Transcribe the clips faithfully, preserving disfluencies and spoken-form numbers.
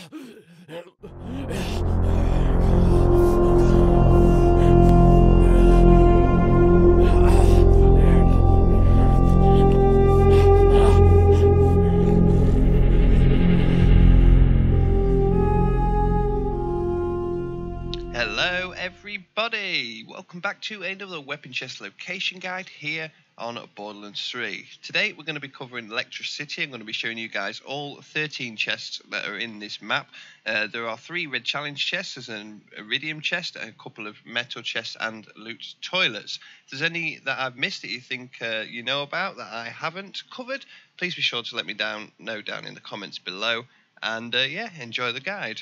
Hello everybody, welcome back to another weapon chest location guide here on Borderlands three. Today we're going to be covering Lectra City. I'm going to be showing you guys all thirteen chests that are in this map. Uh, there are three red challenge chests, there's an iridium chest, a couple of metal chests and loot toilets. If there's any that I've missed that you think uh, you know about that I haven't covered, please be sure to let me down know down in the comments below. And uh, yeah, enjoy the guide.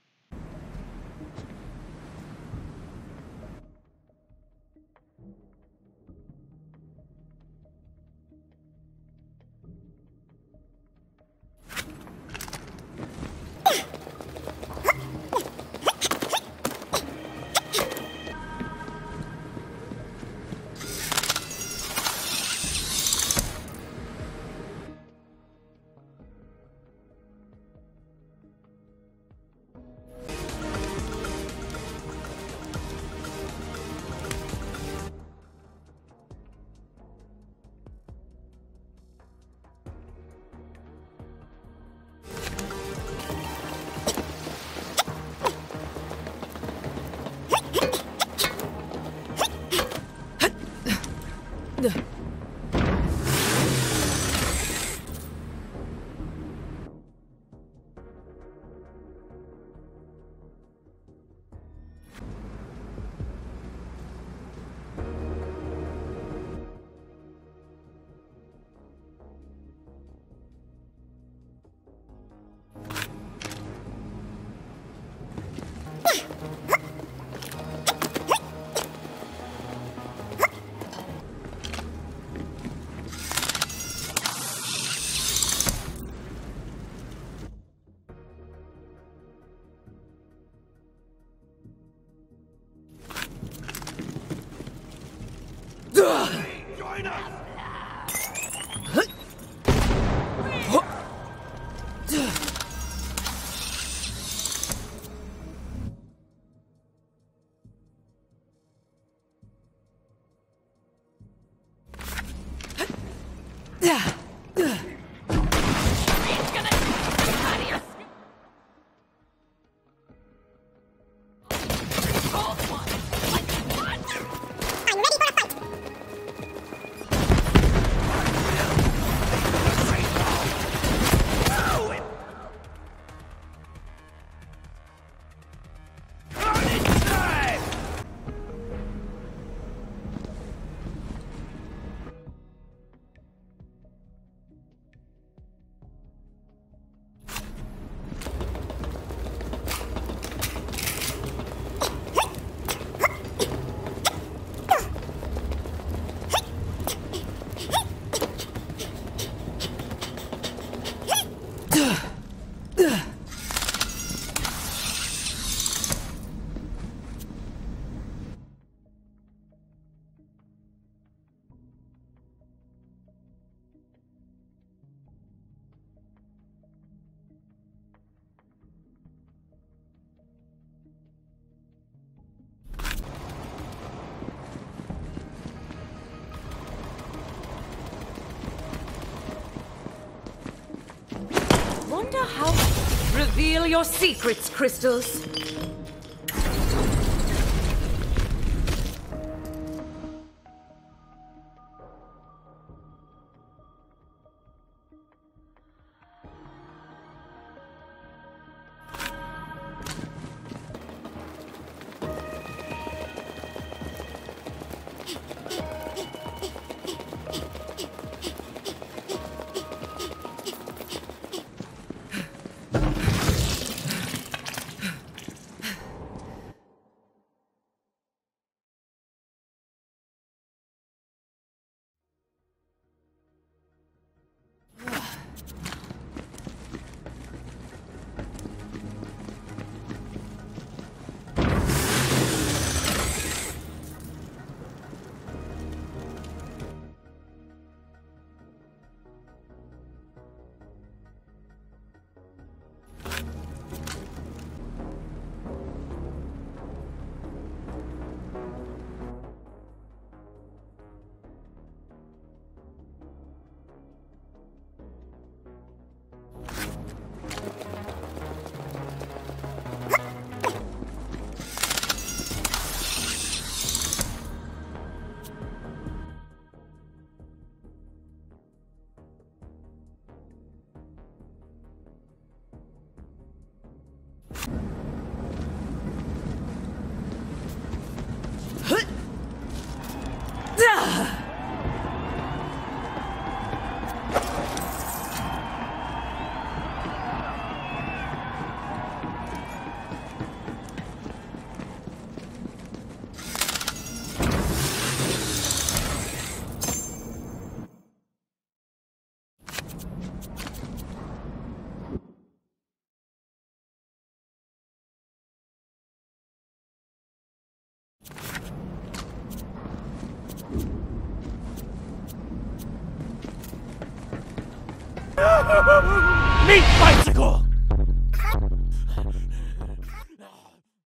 Join us! Wonder how... Reveal your secrets, crystals. Meat bicycle!